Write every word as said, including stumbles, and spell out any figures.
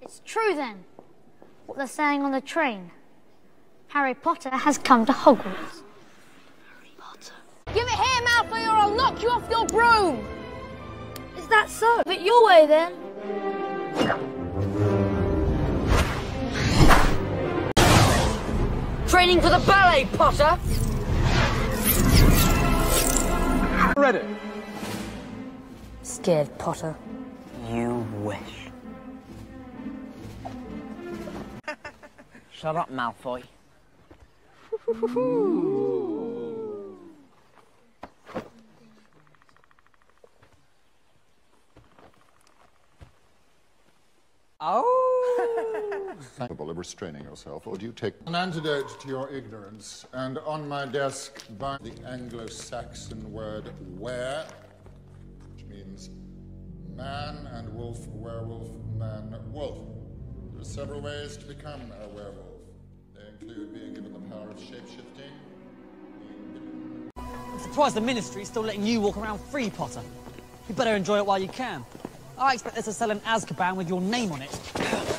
It's true then, what they're saying on the train. Harry Potter has come to Hogwarts. Harry Potter. Give it here, Malfoy, or I'll knock you off your broom! Is that so? Have it your way then. Training for the ballet, Potter! Ready. Scared, Potter. You wish. Shut up, Malfoy. Oh! Capable of restraining yourself, or do you take an antidote to your ignorance? And on my desk, by the Anglo-Saxon word were, which means man and wolf, werewolf, man, wolf. There are several ways to become a werewolf. They include being given the power of shape-shifting. I'm surprised the Ministry's still letting you walk around free, Potter. You better enjoy it while you can. I expect there's a cell in Azkaban with your name on it.